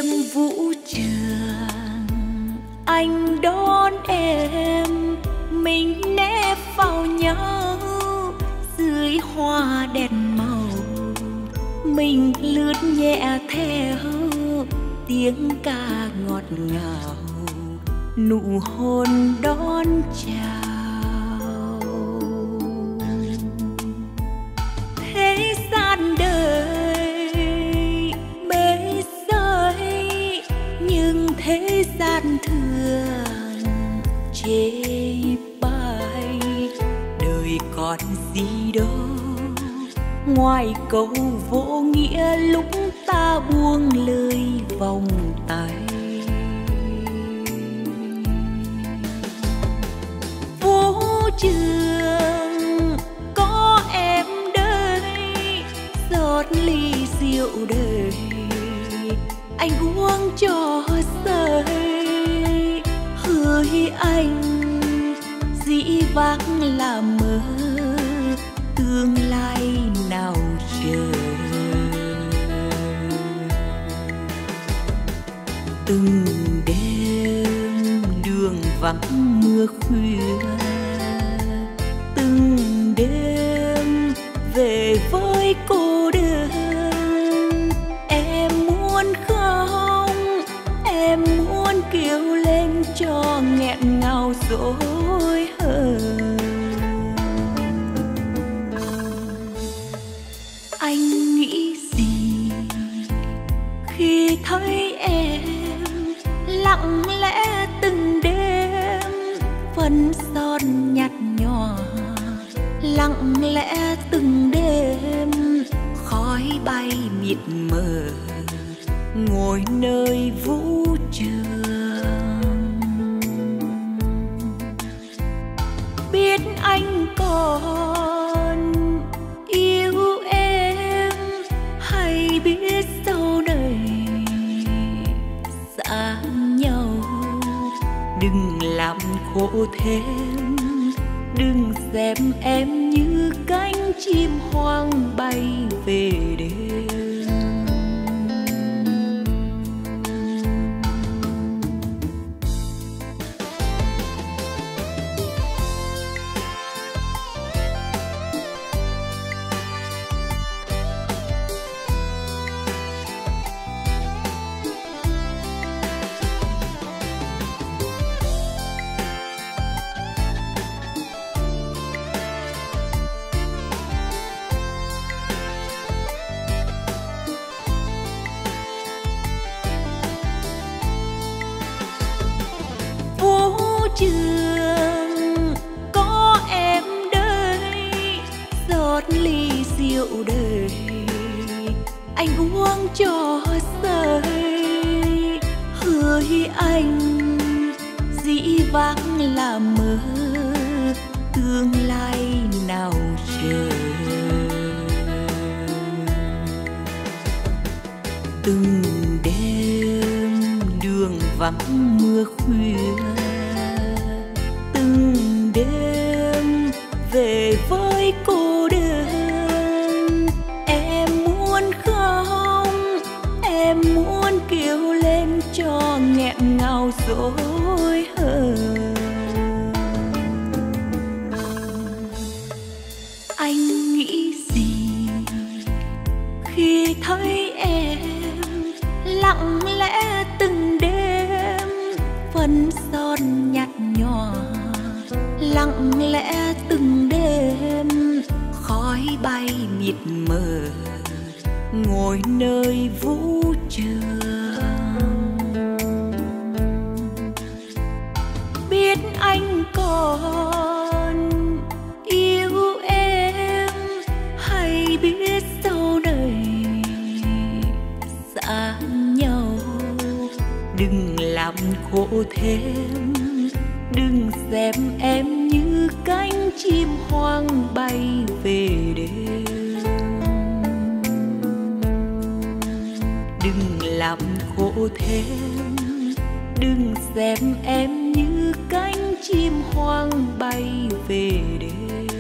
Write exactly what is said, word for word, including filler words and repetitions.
đêm vũ trường anh đón em, mình nép vào nhau dưới hoa đèn màu, mình lướt nhẹ theo tiếng ca ngọt ngào, nụ hôn đón chào. Thế gian đời bế rơi, nhưng thế gian thường chê bai. Đời còn gì đâu ngoài câu vô nghĩa lúc ta buông lời vòng tay. Vũ trường có em đây, giọt ly rượu đời anh uống cho rơi. Hỡi anh dĩ vãng là mơ, tương lai nào chờ. Từng đêm đường vắng mưa khuya, từng đêm về với cô đơn. Em muốn không, em muốn kêu lên cho nghẹn ngào dối hờn. Anh nghĩ gì khi thấy em lặng lẽ từng đêm phấn son nhạt nhòa, lặng lẽ từng đêm khói bay mịt mờ ngồi nơi vũ trường. Biết anh còn yêu em hay biết sau này xa nhau. Đừng làm khổ thêm, đừng xem em như cánh chim hoang bay về đêm. Trường có em đây, giọt ly rượu đời anh uống cho rơi. Hỡi anh dĩ vãng là mơ, tương lai nào chờ. Từng đêm đường vắng mưa khuya, từng đêm về với cô đơn. Em muốn không, em muốn kêu lên cho nghẹn ngào dối hờn. Anh nghĩ gì khi thấy em lặng lẽ từng đêm phấn son nhạt nhòa, lặng lẽ từng đêm khói bay mịt mờ ngồi nơi vũ trường. Biết anh còn yêu em hay biết sau này xa nhau. Đừng làm khổ thêm, đừng xem em như cánh chim hoang bay về đêm. Đừng làm khổ thêm, đừng xem em như cánh chim hoang bay về đêm.